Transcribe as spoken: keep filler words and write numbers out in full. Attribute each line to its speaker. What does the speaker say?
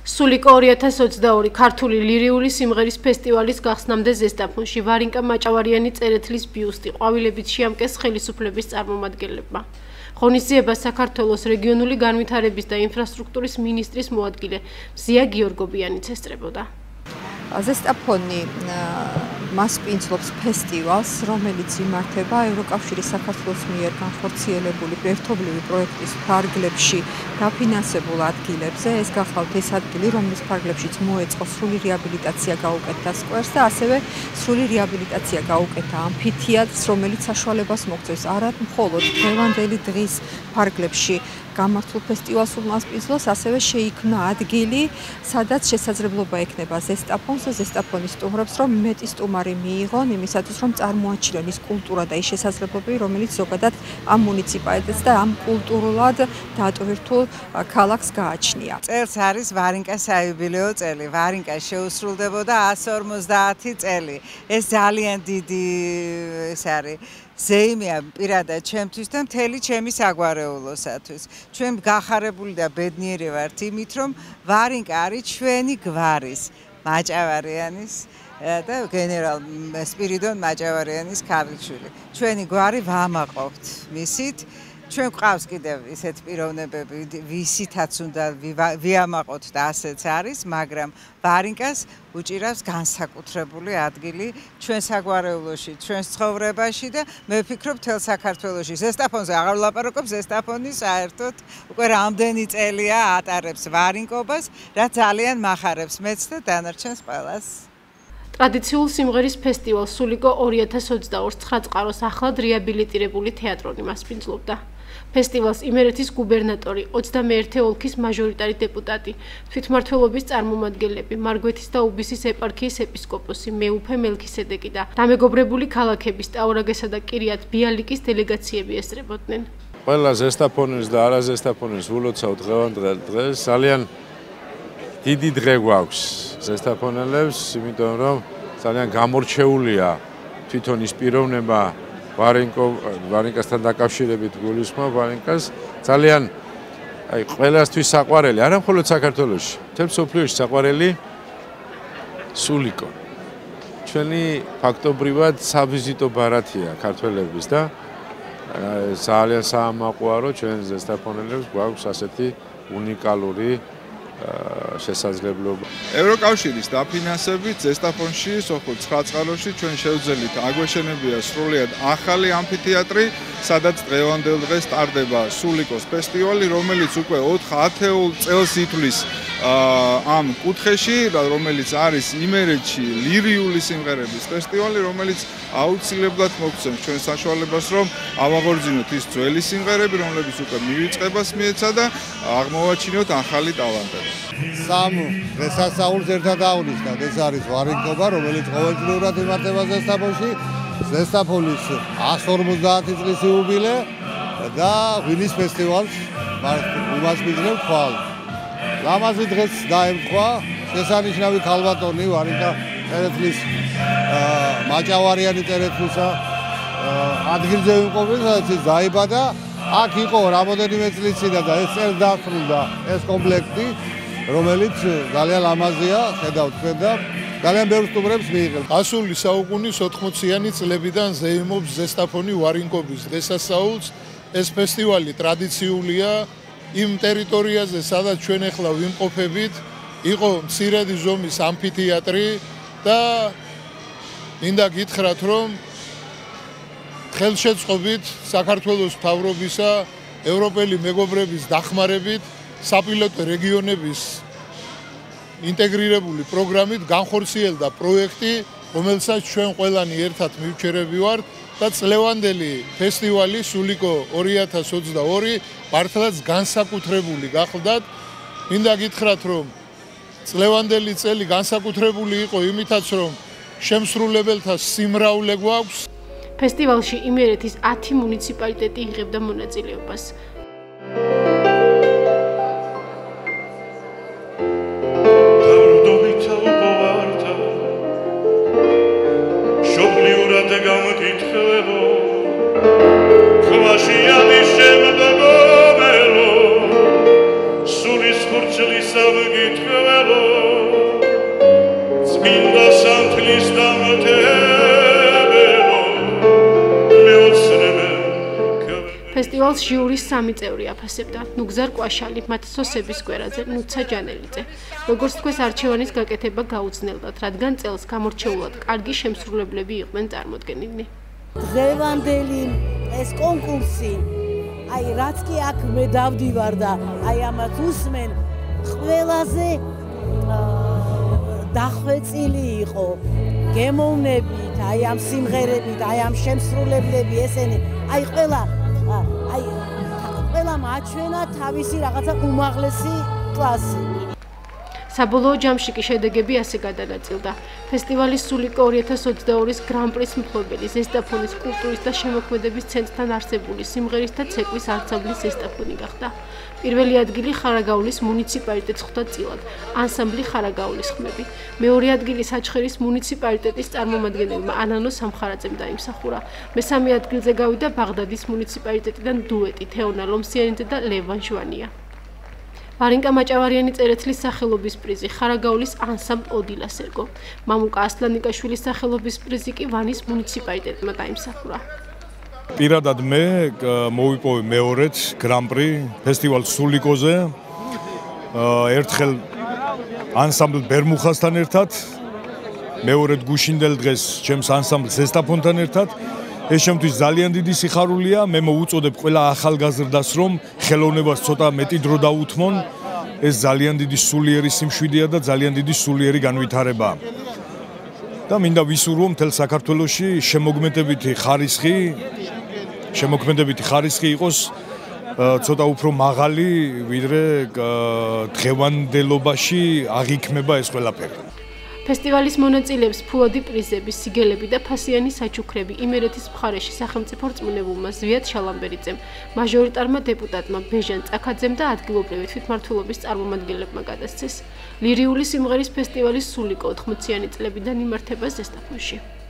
Speaker 1: სულიკო ორი ათას ოცდაორი ქართული ლირიული სიმღერის ფესტივალის გახსნამდე ზესტაფონში ვარინკა მაჭავარიანი წერეთლის ბიუსტი ყვავილებით შეამკეს ხელისუფლების წარმომადგენლებმა. ღონისძიებას საქართველოს რეგიონული განვითარების და ინფრასტრუქტურის მინისტრის მოადგილე მზია გიორგობიანიც ესწრებოდა.
Speaker 2: ზესტაფონი მასპინძლობს ფესტივალს, რომელიც იმართება ევროკავშირის საქართველოს მიერ განხორციელებული ერთობლივი პროექტის ფარგლებში დაფინანსებულ ადგილებზე. ეს გახლავთ ეს ადგილი, რომლის ფარგლებშიც მოეწყო სრული რეაბილიტაცია გაუკეთა სკვერს და ასევე სრული რეაბილიტაცია გაუკეთა ამფითეატრს, რომელიც საშუალებას მოგცევს არა მხოლოდ დღევანდელი დღის ფარგლებში გამართულ ფესტივალს უმასპინძლოს, ასევე შეიქმნა ადგილი, სადაც შესაძლებლობა ექნება ზესტაფონს და ზესტაფონის სტუმრებს, რომ მეტი სტუმარი მიიღონ იმისათვის, რომ წარმოაჩინონ ის კულტურა და ის შესაძლებლობები, რომელიც ზოგადად ამ მუნიციპალიტეტს და ამ კულტურულად დატვირთულ ქალაქს გააჩნია.
Speaker 3: წელს არის ვარინკას საიუბილეო წელი. ვარინკა შეუსრულდებოდა ასი ორმოცდაათი წელი. ეს ძალიან დიდი ეს არის ზეიმია პირადად ჩემთვის და მთელი ჩემი საგვარეულოსათვის. ჩვენ გახარებული და ბედნიერი ვართ იმით, რომ ვარინკა არის ჩვენი გვარის მაჭავარიანის და გენერალ სპირიდონ მაჭავარიანის ქალიშვილი. ჩვენი გვარი ვამაყობთ მისით. ჩვენ გვყავს კიდევ ისეთ პიროვნებები, ვისითაც უნდა ვიამაყოთ და ასეც არის, მაგრამ ვარინკას უჭირავს განსაკუთრებული ადგილი ჩვენ საგვარეულოში, ჩვენს ცხოვრებაში და მე ვფიქრობ მთელ საქართველოში. ზესტაფონზე აღარ ვლაპარაკობ, ზესტაფონი საერთოდ უკვე რამდენი წელია ატარებს ვარინკობას, რაც ძალიან მახარებს მეც და დანარჩენს ყველას.
Speaker 1: ტრადიციულ სიმღერის ფესტივალ სულიკო ორი ათას ოცდაორს ცხრაწყაროს ახლად რეაბილიტირებული თეატრონი მასპინძლობდა. ფესტივალს იმერეთის გუბერნატორი, ოცდამეერთე ოლქის მაჟორიტარი დეპუტატი, თვითმმართველობის წარმომადგენლები, მარგვეთის და უბისის ეპარქიის ეპისკოპოსი, მეუფე მელქისედეკი და დამეგობრებული ქალაქების ტაურაგესა და კირიათ ბიალიკის დელეგაციები ესწრებოდნენ.
Speaker 4: ყველა ზესტაფონის და არაზესტაფონის ვილოცავ დღევანდელ დღეს. ძალიან დიდი დღე გვაქვს ზესტაფონელებს, იმიტომ რომ ძალიან გამორჩეულია თვითონ ის პიროვნება ვარინკო ვარინკასთან დაკავშირებით გულისხმობ ვარინკას ძალიან აი ყველასთვის საყვარელი, არა მხოლოდ საქართველოში, მთელ მსოფლიოში საყვარელი სულიკო. ჩვენი ფაქტობრივად სავიზიტო ბარათია ქართველების და ძალიან საამაყუარო ჩვენ ზესტაფონელებს გვაქვს ასეთი უნიკალური შესაძლებლობა.
Speaker 5: ევროკავშირის დაფინანსებით ზესტაფონში, სოფელ ცხრაწყაროში ჩვენ შევძელით აგვეშენებია სრულიად ახალი ამფითეატრი, სადაც დღევანდელ დღეს ტარდება სულიკოს ფესტივალი, რომელიც უკვე ოთხ ათეულ წელს ითვლის ამ კუთხეში, რომელიც არის იმერეთში ლირიული სიმღერების ფესტივალი, რომელიც აუცილებლად მოგცემს ჩვენ საშუალებას, რომ ავაღორძინოთ ის ძველი სიმღერები, რომლებიც უკვე მივიწყებას მიეცა და აღმოვაჩინოთ ახალი ტალანტები.
Speaker 6: სამ დღესასწაულს ერთად აღნიშნავთ, ეს არის ვარინკობა, რომელიც ყოველდღიურად იმართება ზესტაფონში, ზესტაფონის ასი ორმოცდაათი წლის იუბილე და ღვინის ფესტივალს უმასპინძლებს ხვალ. ლამაზი დღეს დაემთხვა შესანიშნავი ქალბატონი ვარინკა წერეთლის მაჭავარიანი წერეთლისა ადგილზე ვიმყოფი, სადაც ის დაიბადა. აქ იყო რამოდენიმე წლის წინ და ეს წელს დაასრულა ეს კომპლექტი, რომელიც ძალიან ლამაზია, ხედავთ თქვენ და ძალიან ბევრ სტუმრებს მიიღებს.
Speaker 7: ასული საუკუნის ოთხმოციანი წლებიდან ზეიმობს ზესტაფონი ვარინკობის დღესასწაულს. ეს ფესტივალი ტრადიციულია იმ ტერიტორიაზე, სადაც ჩვენ ახლა ვიმყოფებით, იყო მცირედი ზომის ამფითეატრი და მინდა გითხრათ, რომ ხელშეწყობით საქართველოს მთავრობისა, ევროპელი მეგობრების დახმარებით, საპილოტო რეგიონების ინტეგრირებული პროგრამით განხორციელდა პროექტი, რომელსაც ჩვენ ყველანი ერთად მივჩერები ვართ და წლევანდელი ფესტივალი სულიკო ორი ათას ოცდაორი მართლაც განსაკუთრებული გახლდათ. მინდა გითხრათ, რომ წლევანდელი წელი განსაკუთრებული იყო იმითაც, რომ შემსრულებელთა სიმრავლე გვაქვს.
Speaker 1: ფესტივალში იმერეთის ათი მუნიციპალიტეტი იღებდა მონაწილეობას.
Speaker 8: Sulis სამგითველო წმინდა სამთლის დამატებელო მეოცნებელ
Speaker 1: ფესტივალს ჟიურის სამი წევრი აფასებდა: ნუგზარ კვაშალი, მათსოსების კვერაძე, ნუცა ჯანელიძე. როგორც თქვეს, არჩევანის გაკეთება გაუძნელდათ, რადგან წელს გამორჩეულად კარგი შემსრულებლები იყვნენ წარმოდგენილნი.
Speaker 9: დღევანდელი ეს კონკურსი, აი რაც კი აქ მე დავდივარ და აი ამათ უსმენ, ყველაზე დახვეწილი იყო გემოვნებით, აი ამ სიმღერებით, აი ამ შემსრულებლები ესენი, აი ყველა აი ყველამ აჩვენა თავისი რაღაცა უმაღლესი კლასი.
Speaker 1: საბოლოო ჯამში კი შედეგები ასე გადანაწილდა. ფესტივალის სულიკო ორი ათას ოცდაორის გრან-პრის მფლობელი, ზესტაფონის კულტურის და შემოქმედების ცენტრთან არსებული სიმღერის და ცეკვის ანსამბლის ზესტაფონი გახდა. პირველი ადგილი ხარაგაულის მუნიციპალიტეტს ხვდა წილად, ანსამბლი ხარაგაულის ხმები. მეორე ადგილი საჩხერის მუნიციპალიტეტის წარმომადგენელმა ანანო სამხარაძემ დაიმსახურა. მესამე ადგილზე გავიდა ბაღდადის მუნიციპალიტეტიდან დუეტი თეონა ლომსიანიძე და ლევან ჟვანია. ვარინკა მაჭავარიანი წერეთლის სახელობის პრიზი ხარაგაულის ანსამბლ ოდილას ერგო. მამუკა ასლანიკაშვილის სახელობის პრიზი კი ვანის მუნიციპალიტეტმა დაიმსახურა.
Speaker 10: პირადად მე მოვიპოვე მეორედ გრან-პრი ფესტივალ სულიკოზე. ერთხელ ანსამბლ ბერმუხასთან ერთად, მეორედ გუშინდელ დღეს ჩემს ანსამბლ ზესტაფონთან ერთად. ეს შემთთვის ძალიან დიდი სიხარულია. მე მოვუწოდებ ყველა ახალგაზრდას, რომ ხელოვნებას ცოტა მეტი დრო დაუთმონ. ეს ძალიან დიდი სულიერი სიმშვიდეა და ძალიან დიდი სულიერი განვითარებაა. და მინდა ვისურვო მთელ საქართველოში შემოგმედებითი ხარისხი, შემოქმედებითი ხარისხი იყოს ცოტა უფრო მაღალი, ვიდრე დღევანდელობაში აღიქმება ეს ყველაფერი.
Speaker 1: ფესტივალის მონაწილეებს ფულადი პრიზები, სიგელები და ფასიანი საჩუქრები იმერეთის მხარეში სახელმწიფო რწმუნებულმა ზვიად შალამბერიძემ, მაჟორიტარმა დეპუტატმა ბეჟან წაქაძემ და ადგილობრივი თვითმმართველობის წარმომადგენლებმა გადასცეს. ლირიული სიმღერის ფესტივალის სულიკო ოთხმოციანი წლებიდან იმართება ზესტაფონში.